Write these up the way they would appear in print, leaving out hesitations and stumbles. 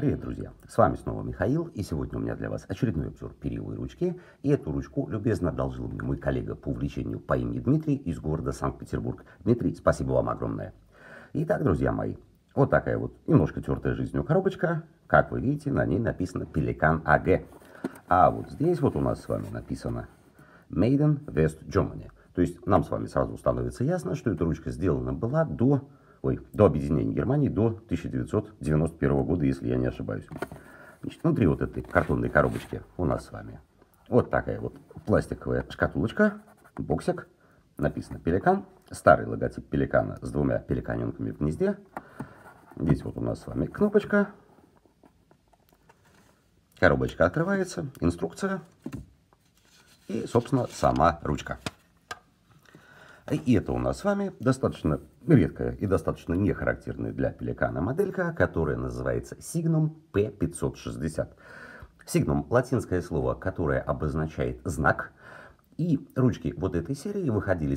Привет, друзья! С вами снова Михаил, и сегодня у меня для вас очередной обзор перьевой ручки. И эту ручку любезно одолжил мне мой коллега по увлечению по имени Дмитрий из города Санкт-Петербург. Дмитрий, спасибо вам огромное. Итак, друзья мои, вот такая вот немножко тертая жизнью коробочка. Как вы видите, на ней написано Pelikan AG. А вот здесь вот у нас с вами написано Made in West Germany. То есть нам с вами сразу становится ясно, что эта ручка сделана была до объединения Германии, до 1991 года, если я не ошибаюсь. Значит, внутри вот этой картонной коробочки у нас с вами вот такая вот пластиковая шкатулочка, боксик, написано Pelikan, старый логотип Пеликана с двумя пеликаненками в гнезде. Здесь вот у нас с вами кнопочка, коробочка открывается, инструкция и, собственно, сама ручка. И это у нас с вами достаточно редкая и достаточно не характерная для Пеликана моделька, которая называется Signum P560. Signum — латинское слово, которое обозначает знак. И ручки вот этой серии выходили с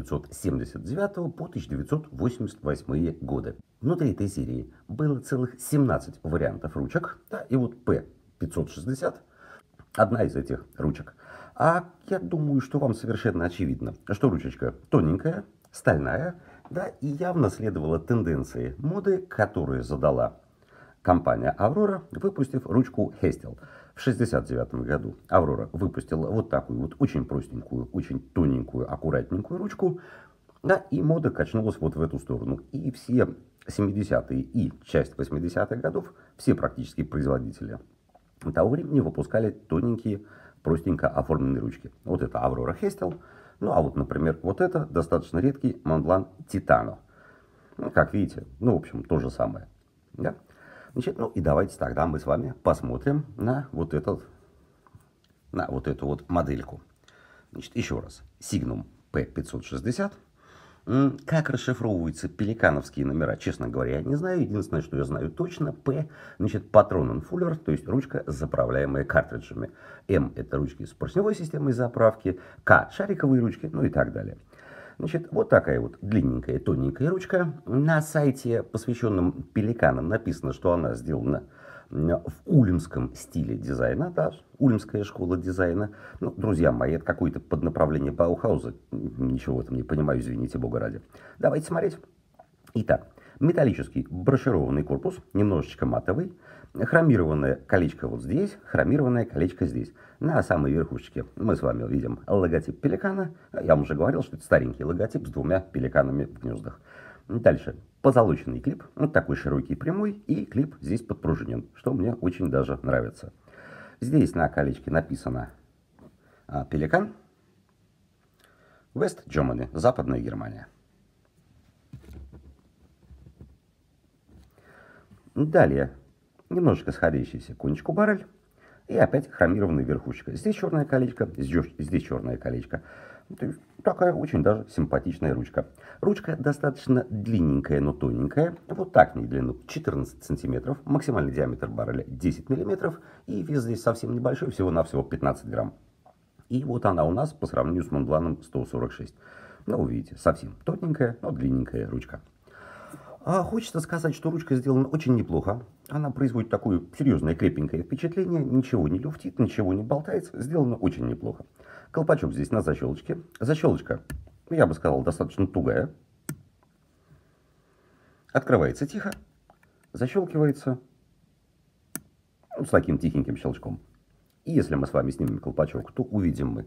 1979 по 1988 годы. Внутри этой серии было целых 17 вариантов ручек. Да, и вот P560 одна из этих ручек. А я думаю, что вам совершенно очевидно, что ручечка тоненькая, стальная, да, и явно следовала тенденции моды, которую задала компания Aurora, выпустив ручку Hestel. В 1969 году Aurora выпустила вот такую вот очень простенькую, очень тоненькую, аккуратненькую ручку, да, и мода качнулась вот в эту сторону. И все 70-е и часть 80-х годов, все практически производители того времени выпускали тоненькие, простенько оформленные ручки. Вот это Aurora Hestel. Ну, а вот, например, вот это достаточно редкий Montblanc Titano. Ну, как видите, ну, в общем, то же самое. Да? Значит, ну, и давайте тогда мы с вами посмотрим на вот эту вот модельку. Значит, еще раз. Signum P560. Как расшифровываются пеликановские номера, честно говоря, я не знаю. Единственное, что я знаю точно, P, значит, патронен фуллер, то есть ручка, заправляемая картриджами. M — это ручки с поршневой системой заправки, K — шариковые ручки, ну и так далее. Значит, вот такая вот длинненькая, тоненькая ручка. На сайте, посвященном пеликанам, написано, что она сделана в ульмском стиле дизайна, да, ульмская школа дизайна. Ну, друзья мои, это какое-то поднаправление Баухауза. Ничего в этом не понимаю, извините бога ради. Давайте смотреть. Итак, металлический брошированный корпус, немножечко матовый, хромированное колечко вот здесь, хромированное колечко здесь. На самой верхушечке мы с вами видим логотип пеликана. Я вам уже говорил, что это старенький логотип с двумя пеликанами в гнездах. Дальше позолоченный клип, вот такой широкий прямой, и клип здесь подпружинен, что мне очень даже нравится. Здесь на колечке написано Pelikan West Germany, Западная Германия. Далее немножечко сходящийся кончику баррель. И опять хромированная верхушечка. Здесь черное колечко, здесь черное колечко. То есть такая очень даже симпатичная ручка. Ручка достаточно длинненькая, но тоненькая. Вот так в ней длину 14 сантиметров. Максимальный диаметр барреля 10 миллиметров. И вес здесь совсем небольшой, всего-навсего 15 грамм. И вот она у нас по сравнению с Montblanc 146. Ну, вы видите, совсем тоненькая, но длинненькая ручка. Хочется сказать, что ручка сделана очень неплохо. Она производит такое серьезное крепенькое впечатление. Ничего не люфтит, ничего не болтается. Сделано очень неплохо. Колпачок здесь на защелочке. Защелочка, я бы сказал, достаточно тугая. Открывается тихо. Защелкивается с таким тихеньким щелчком. И если мы с вами снимем колпачок, то увидим мы,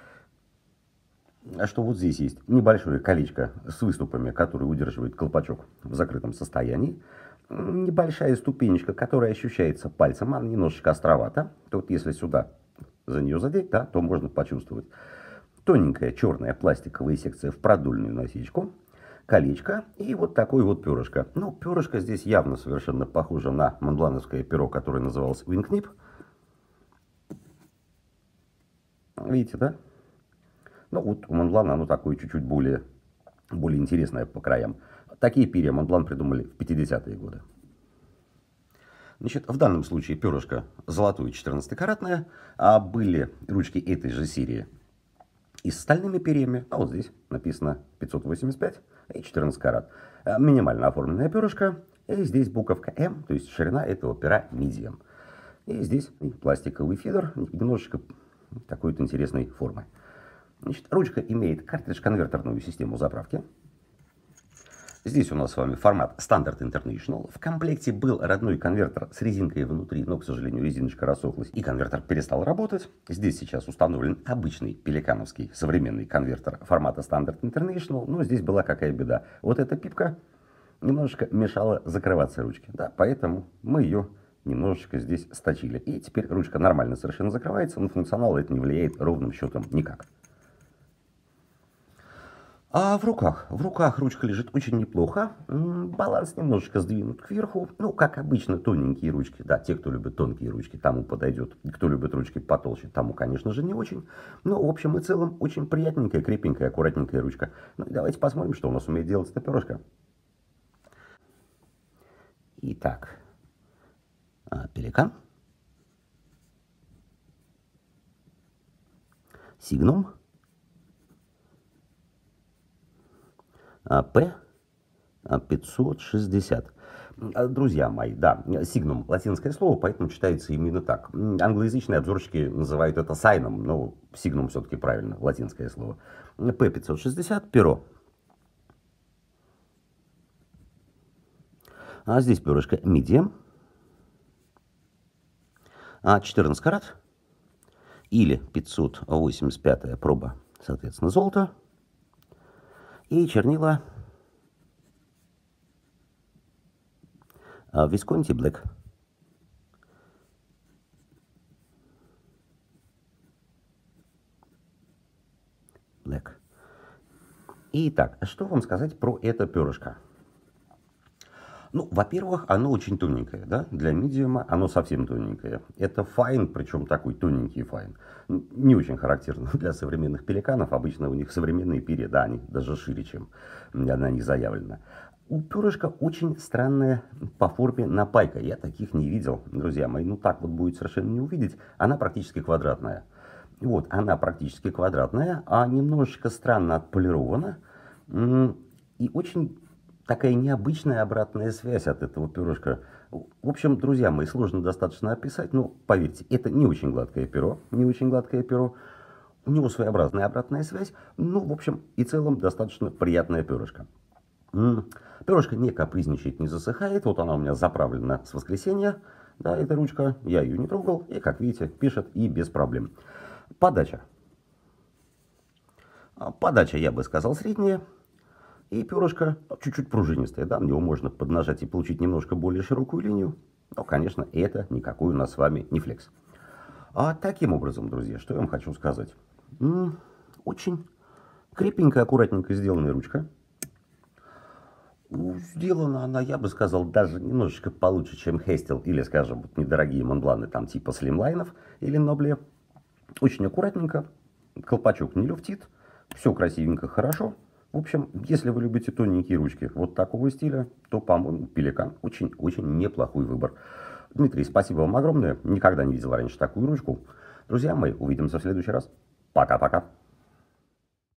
что вот здесь есть небольшое колечко с выступами, которые удерживают колпачок в закрытом состоянии. Небольшая ступенечка, которая ощущается пальцем, она немножечко островата. Тут если сюда за нее задеть, да, то можно почувствовать. Тоненькая черная пластиковая секция в продольную насечку, колечко и вот такое вот перышко. Ну, перышко здесь явно совершенно похоже на монблановское перо, которое называлось Wingtip. Видите, да? Ну, вот у Монблана оно такое чуть-чуть более интересное по краям. Такие перья Монблан придумали в 50-е годы. Значит, в данном случае перышко золотое 14-каратное, а были ручки этой же серии и с стальными перьями. А вот здесь написано 585 и 14 карат. Минимально оформленное перышко. И здесь буковка М, то есть ширина этого пера medium. И здесь пластиковый фидер, немножечко такой-то интересной формы. Значит, ручка имеет картридж-конвертерную систему заправки. Здесь у нас с вами формат Standard International. В комплекте был родной конвертер с резинкой внутри, но, к сожалению, резиночка рассохлась, и конвертер перестал работать. Здесь сейчас установлен обычный пеликановский современный конвертер формата Standard International, но здесь была какая беда. Вот эта пипка немножечко мешала закрываться ручке, да, поэтому мы ее немножечко здесь сточили. И теперь ручка нормально совершенно закрывается, но функционал это не влияет ровным счетом никак. А в руках ручка лежит очень неплохо, баланс немножечко сдвинут кверху, ну, как обычно, тоненькие ручки, да, те, кто любит тонкие ручки, тому подойдет, кто любит ручки потолще, тому, конечно же, не очень, но, в общем и целом, очень приятненькая, крепенькая, аккуратненькая ручка. Ну, и давайте посмотрим, что у нас умеет делать эта перышко. Итак, пеликан, сигнум, P560. Друзья мои, да, сигнум латинское слово, поэтому читается именно так. Англоязычные обзорщики называют это сайном, но сигнум все-таки правильно, латинское слово. P560, перо. А здесь перышко medium. 14 карат. Или 585 проба, соответственно, золото. И чернила Visconti Black. Итак, что вам сказать про это перышко? Ну, во-первых, оно очень тоненькое, да, для медиума оно совсем тоненькое. Это файн, причем такой тоненький файн. Не очень характерно для современных пеликанов, обычно у них современные перья, да, они даже шире, чем на них заявлено. У перышка очень странная по форме напайка, я таких не видел, друзья мои, ну так вот будет совершенно не увидеть, она практически квадратная. Вот, она практически квадратная, а немножечко странно отполирована и очень такая необычная обратная связь от этого перышка. В общем, друзья мои, сложно достаточно описать, но поверьте, это не очень гладкое перо, не очень гладкое перо. У него своеобразная обратная связь, но, в общем и целом, достаточно приятное перышко. Перышко не капризничает, не засыхает. Вот она у меня заправлена с воскресенья. Да, эта ручка, я ее не трогал. И, как видите, пишет и без проблем. Подача. Подача, я бы сказал, средняя. И перышко чуть-чуть пружинистое, да, на него можно поднажать и получить немножко более широкую линию. Но, конечно, это никакой у нас с вами не флекс. А таким образом, друзья, что я вам хочу сказать. Очень крепенькая, аккуратненько сделанная ручка. Сделана она, я бы сказал, даже немножечко получше, чем Хестел или, скажем, вот недорогие Монбланы, там типа Слимлайнов или Нобле. Очень аккуратненько, колпачок не люфтит, все красивенько, хорошо. В общем, если вы любите тоненькие ручки вот такого стиля, то, по-моему, пеликан очень-очень неплохой выбор. Дмитрий, спасибо вам огромное. Никогда не видел раньше такую ручку. Друзья мои, увидимся в следующий раз. Пока-пока.